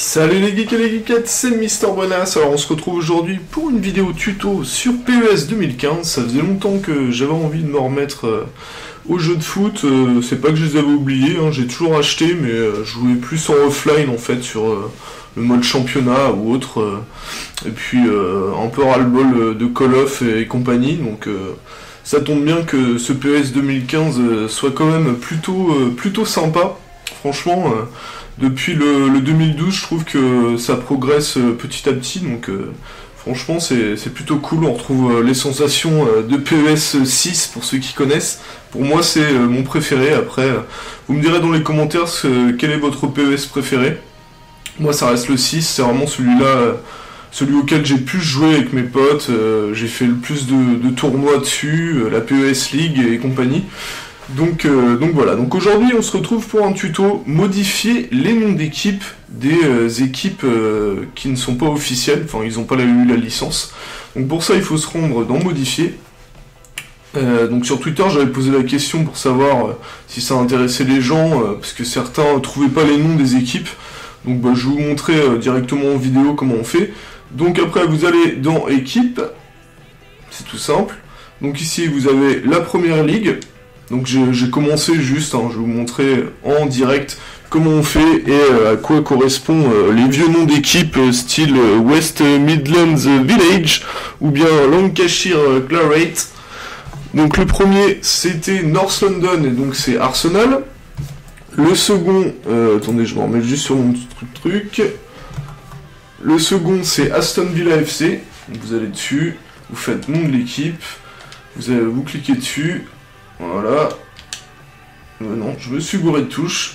Salut les geeks et les geekettes, c'est Mister Bonas. Alors on se retrouve aujourd'hui pour une vidéo tuto sur PES 2015. Ça faisait longtemps que j'avais envie de me remettre aux jeux de foot. C'est pas que je les avais oubliés, hein, j'ai toujours acheté, mais je jouais plus en offline en fait sur le mode championnat ou autre. Et puis un peu ras-le-bol de Call of et compagnie. Donc ça tombe bien que ce PES 2015 soit quand même plutôt sympa. Franchement, depuis le 2012, je trouve que ça progresse petit à petit, donc franchement c'est plutôt cool. On retrouve les sensations de PES 6 pour ceux qui connaissent. Pour moi c'est mon préféré. Après vous me direz dans les commentaires quel est votre PES préféré. Moi ça reste le 6, c'est vraiment celui-là, celui auquel j'ai pu jouer avec mes potes. J'ai fait le plus de tournois dessus, la PES League et compagnie. Donc voilà, donc aujourd'hui on se retrouve pour un tuto modifier les noms d'équipes des équipes qui ne sont pas officielles, enfin ils n'ont pas eu la licence. Donc pour ça il faut se rendre dans modifier. Donc sur Twitter j'avais posé la question pour savoir si ça intéressait les gens, parce que certains ne trouvaient pas les noms des équipes. Donc je vais vous montrer directement en vidéo comment on fait. Donc après vous allez dans équipe, c'est tout simple. Donc ici vous avez la première ligue. Donc j'ai commencé juste, hein, je vais vous montrer en direct comment on fait et à quoi correspond les vieux noms d'équipes style West Midlands Village ou bien Lancashire Claret. Donc le premier c'était North London et donc c'est Arsenal. Le second, attendez je me remets juste sur mon truc. Le second c'est Aston Villa FC. Donc vous allez dessus, vous faites nom de l'équipe, vous cliquez dessus. Voilà. Non, je me suis gouré de touche.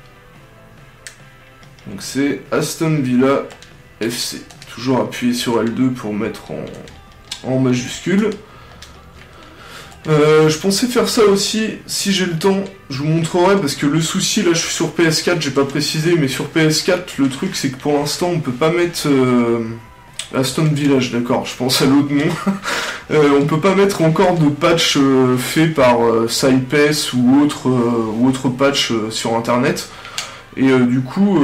Donc c'est Aston Villa FC. Toujours appuyer sur L2 pour mettre en majuscule. Je pensais faire ça aussi, si j'ai le temps, je vous montrerai, parce que le souci, là je suis sur PS4, j'ai pas précisé, mais sur PS4, le truc c'est que pour l'instant on peut pas mettre... Aston Village, d'accord, je pense à l'autre nom. On peut pas mettre encore de patch fait par SciPes ou autre patch sur internet. Et du coup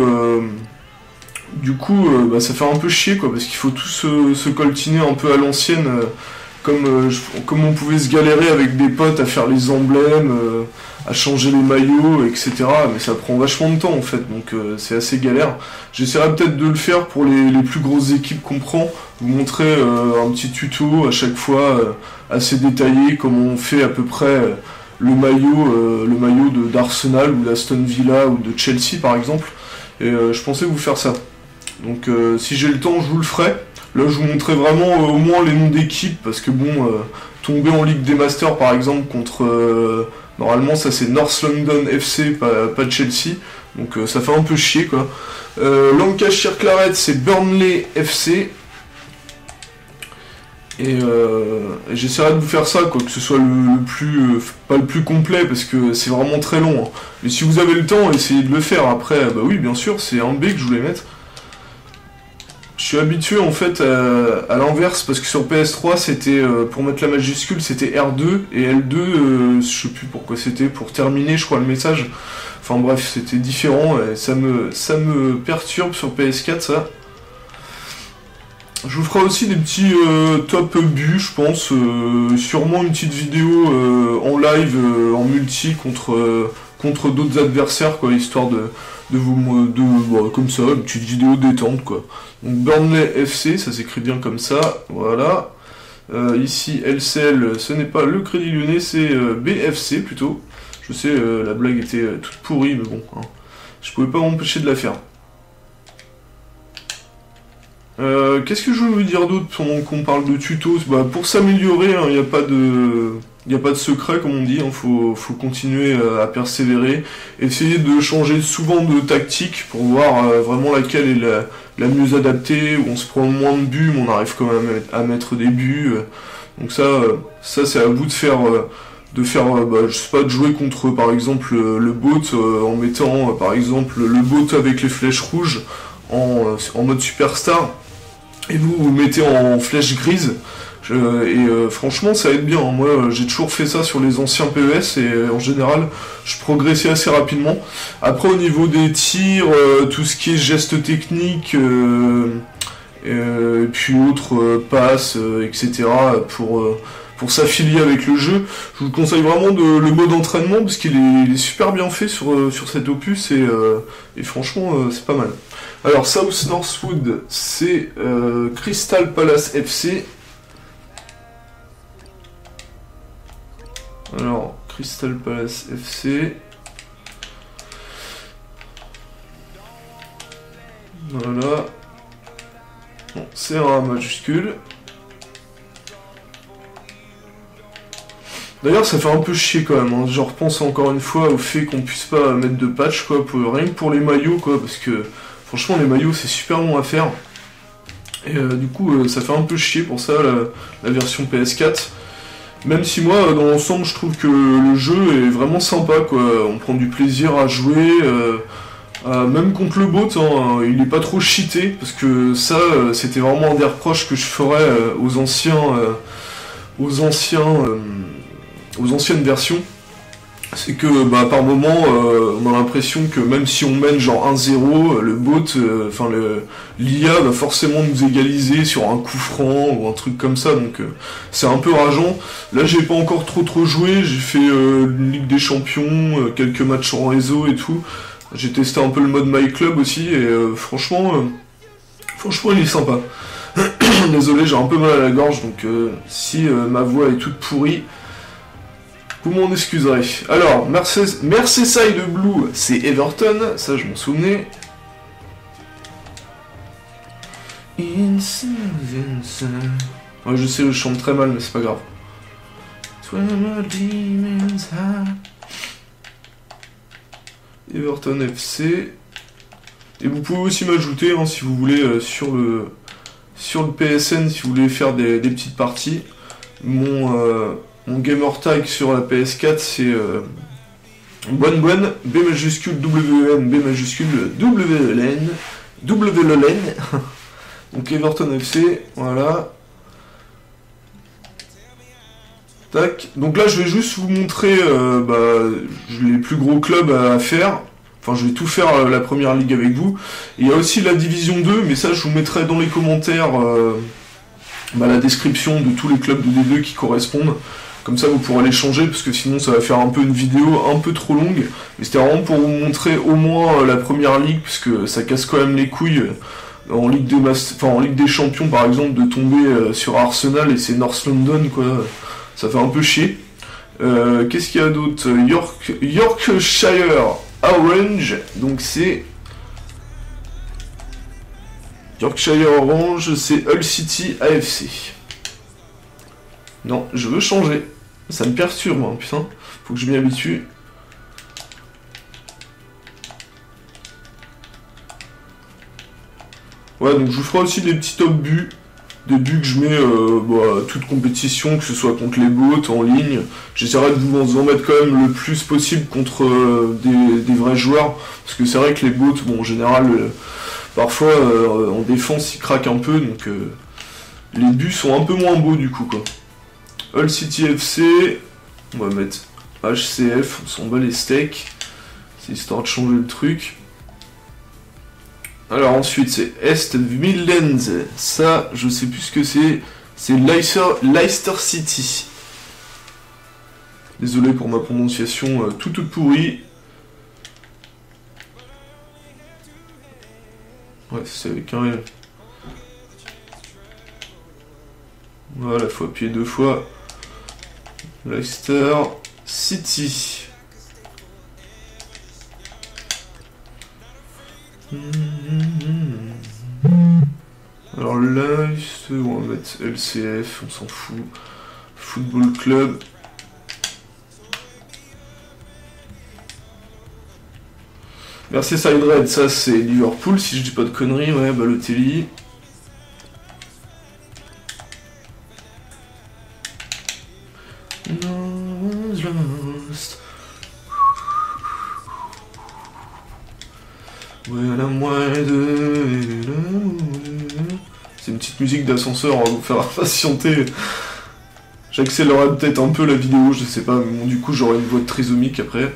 ça fait un peu chier quoi, parce qu'il faut tout se coltiner un peu à l'ancienne, comme on pouvait se galérer avec des potes à faire les emblèmes, à changer les maillots, etc. Mais ça prend vachement de temps en fait, donc c'est assez galère. J'essaierai peut-être de le faire pour les plus grosses équipes qu'on prend, vous montrer un petit tuto à chaque fois assez détaillé, comment on fait à peu près le maillot d'Arsenal ou d'Aston Villa ou de Chelsea par exemple. Et je pensais vous faire ça. Donc si j'ai le temps je vous le ferai. Là je vous montrerai vraiment au moins les noms d'équipes, parce que bon, tomber en Ligue des Masters par exemple contre... normalement ça c'est North London FC, pas Chelsea, donc ça fait un peu chier quoi. Lancashire Claret c'est Burnley FC. Et j'essaierai de vous faire ça quoi, que ce soit le plus... pas le plus complet parce que c'est vraiment très long. Hein. Mais si vous avez le temps, essayez de le faire. Après, bah oui bien sûr, c'est un B que je voulais mettre. Je suis habitué en fait à l'inverse, parce que sur PS3 c'était pour mettre la majuscule c'était R2 et L2 je sais plus pourquoi c'était, pour terminer je crois le message. Enfin bref, c'était différent et ça me perturbe sur PS4 ça. Je vous ferai aussi des petits top buts je pense, sûrement une petite vidéo en live, en multi contre d'autres adversaires quoi, histoire comme ça, une petite vidéo détente quoi. Donc Burnley FC, ça s'écrit bien comme ça, voilà. Ici LCL, ce n'est pas le Crédit Lyonnais, c'est BFC plutôt. Je sais, la blague était toute pourrie, mais bon, hein, je pouvais pas m'empêcher de la faire. Qu'est-ce que je veux vous dire d'autre pendant qu'on parle de tutos? Pour s'améliorer, il n'y a pas de secret comme on dit, hein, faut continuer à persévérer, essayer de changer souvent de tactique pour voir vraiment laquelle est la mieux adaptée, où on se prend moins de buts mais on arrive quand même à mettre des buts. Donc ça c'est à vous de faire, je sais pas, de jouer contre par exemple le bot en mettant par exemple le bot avec les flèches rouges en mode superstar, et vous mettez en flèche grise. Je Franchement ça aide bien, hein. Moi j'ai toujours fait ça sur les anciens PES et en général je progressais assez rapidement. Après au niveau des tirs, tout ce qui est gestes techniques et puis autres passes, etc. Pour s'affilier avec le jeu, je vous conseille vraiment le mode entraînement parce qu'il est super bien fait sur cet opus et franchement c'est pas mal. Alors South Northwood c'est Crystal Palace FC. Alors, Crystal Palace FC. Voilà. Bon, c'est un majuscule. D'ailleurs, ça fait un peu chier quand même, hein. Je repense encore une fois au fait qu'on puisse pas mettre de patch, quoi, rien que pour les maillots, quoi, parce que franchement, les maillots c'est super long à faire. Et du coup, ça fait un peu chier pour ça, la version PS4. Même si moi, dans l'ensemble, je trouve que le jeu est vraiment sympa, quoi. On prend du plaisir à jouer, même contre le bot, hein, il est pas trop cheaté, parce que ça, c'était vraiment un des reproches que je ferais aux anciennes versions. C'est que par moment on a l'impression que même si on mène genre 1-0, le bot, l'IA va forcément nous égaliser sur un coup franc ou un truc comme ça, donc c'est un peu rageant. Là j'ai pas encore trop joué, j'ai fait une Ligue des Champions, quelques matchs en réseau et tout. J'ai testé un peu le mode My Club aussi et franchement il est sympa. Désolé, j'ai un peu mal à la gorge, donc si ma voix est toute pourrie, vous m'en excuserez. Alors, Merseyside Blue, c'est Everton, ça je m'en souvenais. Ouais, je sais, je chante très mal, mais c'est pas grave. Everton FC. Et vous pouvez aussi m'ajouter, hein, si vous voulez, sur le PSN, si vous voulez faire des petites parties. Mon gamer tag sur la PS4 c'est Bonne, B majuscule WN, B majuscule WLN. Donc Everton FC, voilà. Tac. Donc là je vais juste vous montrer les plus gros clubs à faire. Enfin je vais tout faire la première ligue avec vous. Et il y a aussi la division 2, mais ça je vous mettrai dans les commentaires la description de tous les clubs de D2 qui correspondent. Comme ça vous pourrez les changer, parce que sinon ça va faire un peu une vidéo un peu trop longue. Mais c'était vraiment pour vous montrer au moins la première ligue, puisque ça casse quand même les couilles en Ligue des Champions par exemple de tomber sur Arsenal et c'est North London, quoi. Ça fait un peu chier. Qu'est-ce qu'il y a d'autre? Yorkshire Orange, donc c'est Yorkshire Orange, c'est Hull City AFC. Non, je veux changer. Ça me perturbe, hein, putain. Faut que je m'y habitue. Ouais, donc je vous ferai aussi des petits top buts. Des buts que je mets à toute compétition, que ce soit contre les bots, en ligne. J'essaierai de vous en mettre quand même le plus possible contre des vrais joueurs. Parce que c'est vrai que les bots, bon, en général, parfois, en défense, ils craquent un peu. Donc, les buts sont un peu moins beaux, du coup, quoi. Hull City FC, on va mettre HCF, on s'en bat les steaks, c'est histoire de changer le truc. Alors ensuite c'est East Midlands, ça je sais plus ce que c'est Leicester City. Désolé pour ma prononciation toute pourrie. Ouais, c'est avec un L. Voilà, faut appuyer 2 fois. Leicester City. Alors là, on va mettre LCF, on s'en fout. Football Club. Merseyside Red, ça c'est Liverpool, si je dis pas de conneries, ouais, Balotelli. C'est une petite musique d'ascenseur, on va vous faire patienter. J'accélérerai peut-être un peu la vidéo, je sais pas, mais bon, du coup j'aurai une voix trisomique après.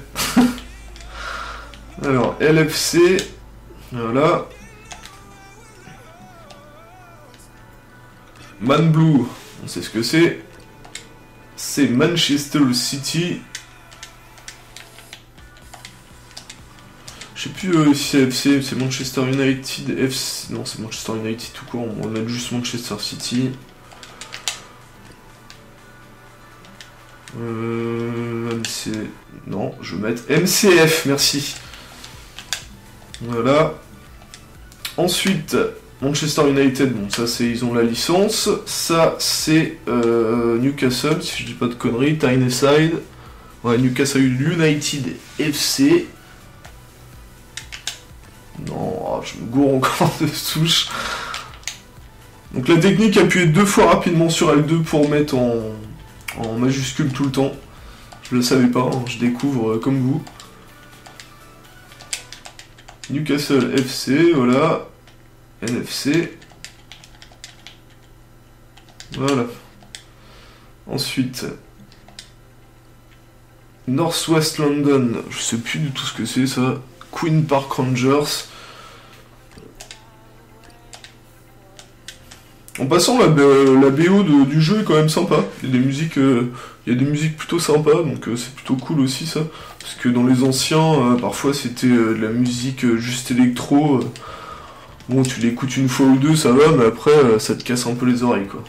Alors, LFC, voilà. Man Blue, on sait ce que c'est. C'est Manchester City. Je sais plus si c'est FC, c'est Manchester United, FC... Non, c'est Manchester United tout court, on va mettre juste Manchester City. Non, je vais mettre MCF, merci. Voilà. Ensuite, Manchester United, bon ça c'est ils ont la licence. Ça c'est Newcastle, si je dis pas de conneries, Tyneside. Ouais, Newcastle United FC. Non, je me gourre encore de touche. Donc la technique, appuyer 2 fois rapidement sur L2 pour mettre en majuscule tout le temps. Je le savais pas, hein, je découvre comme vous. Newcastle FC, voilà. NFC. Voilà. Ensuite, Northwest London, je sais plus du tout ce que c'est ça. Queen Park Rangers. En passant, la BO du jeu est quand même sympa. Il y a des musiques plutôt sympas, donc c'est plutôt cool aussi ça. Parce que dans les anciens, parfois c'était de la musique juste électro. Bon, tu l'écoutes une fois ou deux, ça va, mais après, ça te casse un peu les oreilles, quoi.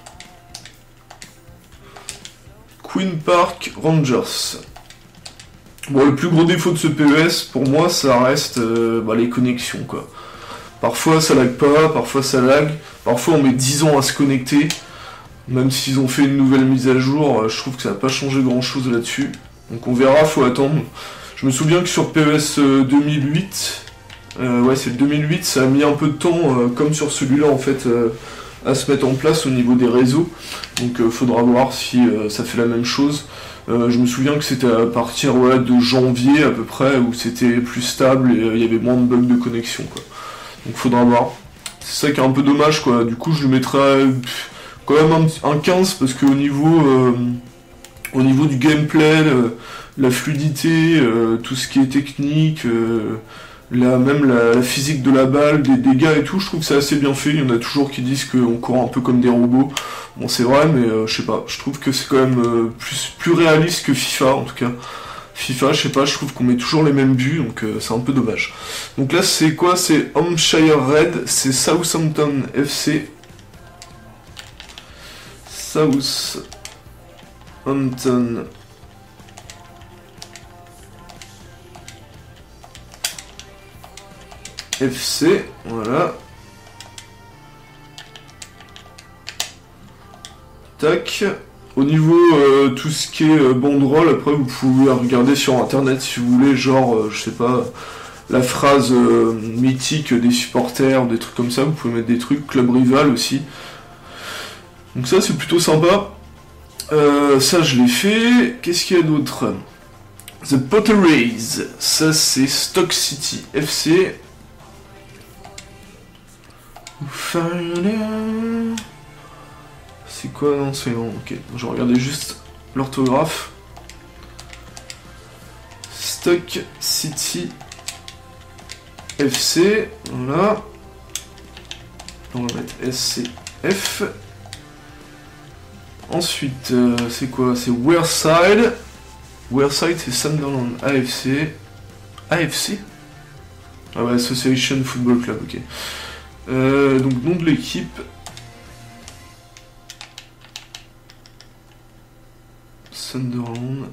Queen Park Rangers. Bon, le plus gros défaut de ce PES, pour moi, ça reste les connexions, quoi. Parfois, ça lag pas, parfois, ça lag. Parfois, on met 10 ans à se connecter. Même s'ils ont fait une nouvelle mise à jour, je trouve que ça n'a pas changé grand-chose là-dessus. Donc on verra, faut attendre. Je me souviens que sur PES 2008... ouais, c'est le 2008, ça a mis un peu de temps, comme sur celui-là, en fait, à se mettre en place au niveau des réseaux. Donc faudra voir si ça fait la même chose. Je me souviens que c'était à partir de janvier à peu près, où c'était plus stable et il y avait moins de bugs de connexion, quoi. Donc faudra voir. C'est ça qui est un peu dommage, quoi. Du coup, je lui mettrais quand même un 15, parce qu'au niveau du gameplay, la fluidité, tout ce qui est technique... même la physique de la balle, des dégâts et tout, je trouve que c'est assez bien fait. Il y en a toujours qui disent qu'on court un peu comme des robots. Bon, c'est vrai, mais je sais pas. Je trouve que c'est quand même plus réaliste que FIFA, en tout cas. FIFA, je sais pas, je trouve qu'on met toujours les mêmes buts, donc c'est un peu dommage. Donc là, c'est quoi? C'est Hampshire Red, c'est Southampton FC. Southampton FC, voilà. Tac. Au niveau tout ce qui est banderole, après vous pouvez regarder sur internet si vous voulez, genre, je sais pas, la phrase mythique des supporters, des trucs comme ça, vous pouvez mettre des trucs, club rival aussi. Donc ça c'est plutôt sympa. Ça je l'ai fait. Qu'est-ce qu'il y a d'autre? The Potteries, ça c'est Stock City FC. C'est quoi? Non, c'est bon, ok. Je regardais juste l'orthographe. Stock City FC, voilà. On va mettre SCF. Ensuite, c'est quoi? C'est Wearside. Wearside, c'est Sunderland AFC. AFC? Ah ouais, Association Football Club, ok. Donc nom de l'équipe. Sunderland.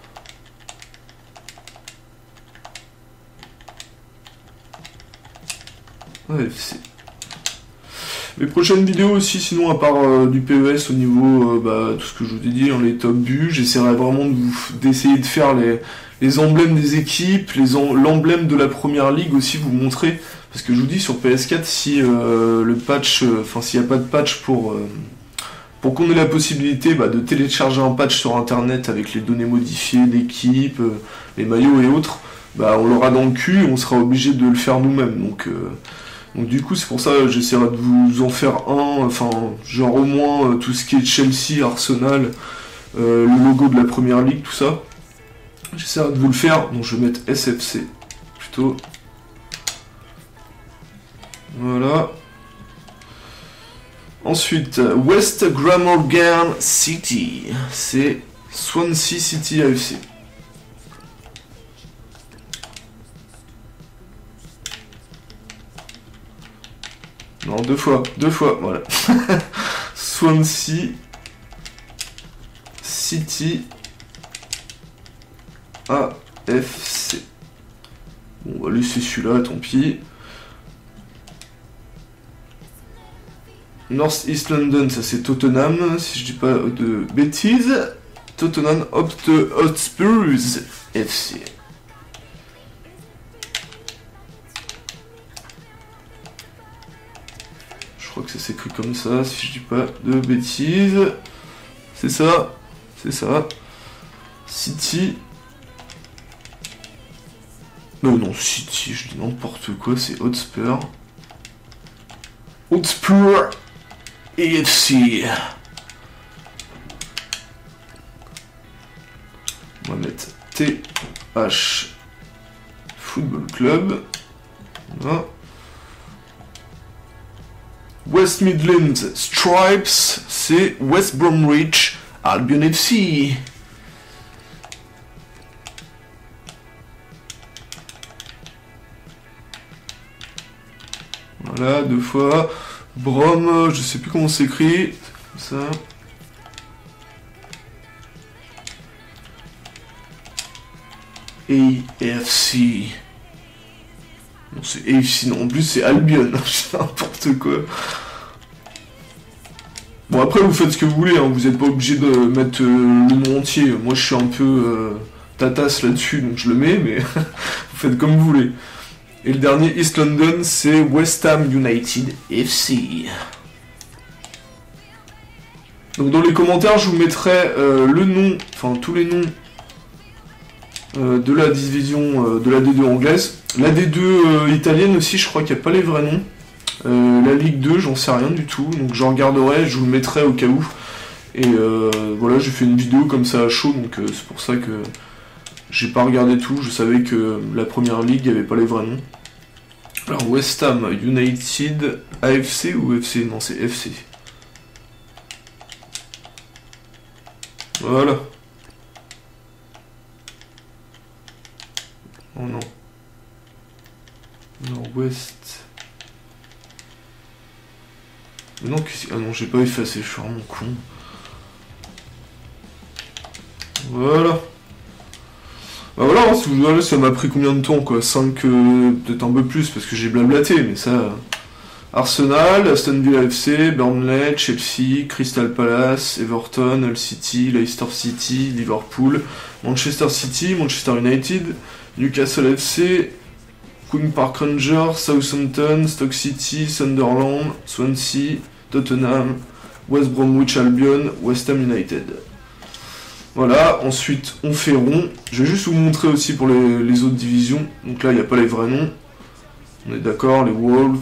AFC. Les prochaines vidéos aussi, sinon à part du PES au niveau tout ce que je vous ai dit, les top buts, j'essaierai vraiment d'essayer de faire les emblèmes des équipes, l'emblème de la première ligue aussi, vous montrer. Parce que je vous dis sur PS4, si le patch, s'il n'y a pas de patch pour qu'on ait la possibilité de télécharger un patch sur internet avec les données modifiées d'équipe, les maillots et autres, on l'aura dans le cul et on sera obligé de le faire nous-mêmes. Donc Donc du coup c'est pour ça que j'essaierai de vous en faire un, enfin genre au moins tout ce qui est Chelsea, Arsenal, le logo de la première ligue, tout ça. J'essaierai de vous le faire, donc je vais mettre SFC plutôt. Voilà. Ensuite, West Glamorgan City, c'est Swansea City AFC. Non, deux fois, voilà. Swansea City AFC. Bon, on va laisser celui-là, tant pis. North East London, ça c'est Tottenham, si je dis pas de bêtises. Tottenham Hotspurs FC. Je crois que ça s'écrit comme ça, si je dis pas de bêtises. C'est ça, c'est ça. City. Non, City, je dis n'importe quoi, c'est Hotspur. Hotspur AFC. On va mettre TH Football Club. Voilà. West Midlands Stripes, c'est West Bromwich Albion FC. Voilà, deux fois. Brom, je sais plus comment c'est écrit. C'est comme ça. AFC. Non, c'est AFC, non, en plus c'est Albion. N'importe quoi. Bon, après, vous faites ce que vous voulez, hein. Vous n'êtes pas obligé de mettre le nom entier. Moi, je suis un peu tatasse là-dessus, donc je le mets, mais vous faites comme vous voulez. Et le dernier, East London, c'est West Ham United FC. Donc dans les commentaires, je vous mettrai le nom, enfin tous les noms de la division de la D2 anglaise. La D2 italienne aussi, je crois qu'il n'y a pas les vrais noms. La Ligue 2, j'en sais rien du tout, donc je regarderai, je vous le mettrai au cas où. Et voilà, j'ai fait une vidéo comme ça à chaud, donc c'est pour ça que j'ai pas regardé tout. Je savais que la première ligue, il n'y avait pas les vrais noms. Alors West Ham United AFC ou FC? Non, c'est FC. Voilà. Oh non. Nord-Ouest. Mais non, ah non, j'ai pas effacé, je suis vraiment con. Voilà. Bah voilà, si vous voulez, ça m'a pris combien de temps, quoi? 5, peut-être un peu plus, parce que j'ai blablaté, mais ça... Arsenal, Aston Villa FC, Burnley, Chelsea, Crystal Palace, Everton, Hull City, Leicester City, Liverpool, Manchester City, Manchester United, Newcastle FC, Queen Park Rangers, Southampton, Stoke City, Sunderland, Swansea, Tottenham, West Bromwich Albion, West Ham United. Voilà, ensuite on fait rond. Je vais juste vous montrer aussi pour les autres divisions. Donc là, il n'y a pas les vrais noms. On est d'accord, les Wolves.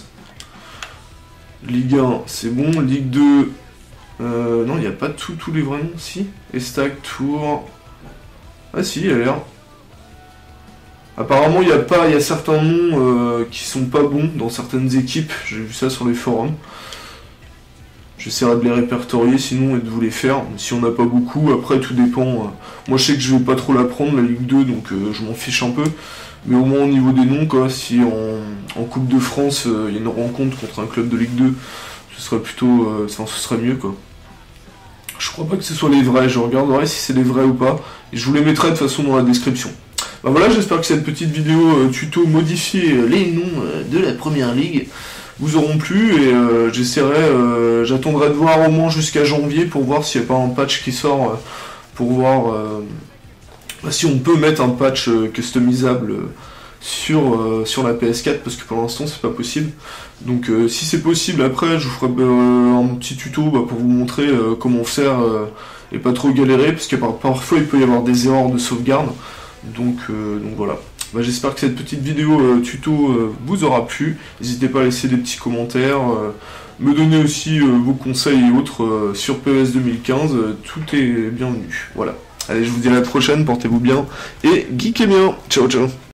Ligue 1, c'est bon. Ligue 2, non, il n'y a pas tous les vrais noms, si. Estac, Tours. Ah si, il y a l'air. Apparemment, il y a certains noms qui sont pas bons dans certaines équipes. J'ai vu ça sur les forums. J'essaierai de les répertorier sinon et de vous les faire. Si on n'a pas beaucoup, après tout dépend. Moi je sais que je vais pas trop la prendre, la Ligue 2, donc je m'en fiche un peu. Mais au moins au niveau des noms, quoi, si en Coupe de France, il y a une rencontre contre un club de Ligue 2, ce serait plutôt... ce serait mieux, quoi. Je crois pas que ce soit les vrais, je regarderai si c'est les vrais ou pas. Et je vous les mettrai de toute façon dans la description. Bah voilà, j'espère que cette petite vidéo tuto modifier les noms de la première ligue vous auront plu et j'attendrai de voir au moins jusqu'à janvier pour voir s'il n'y a pas un patch qui sort pour voir si on peut mettre un patch customisable sur la PS4 parce que pour l'instant c'est pas possible. Donc si c'est possible après je vous ferai un petit tuto pour vous montrer comment faire et pas trop galérer parce que parfois il peut y avoir des erreurs de sauvegarde. Donc voilà. Bah, j'espère que cette petite vidéo tuto vous aura plu. N'hésitez pas à laisser des petits commentaires, me donner aussi vos conseils et autres sur PES 2015. Tout est bienvenu. Voilà. Allez, je vous dis à la prochaine, portez-vous bien et geekez bien. Ciao, ciao.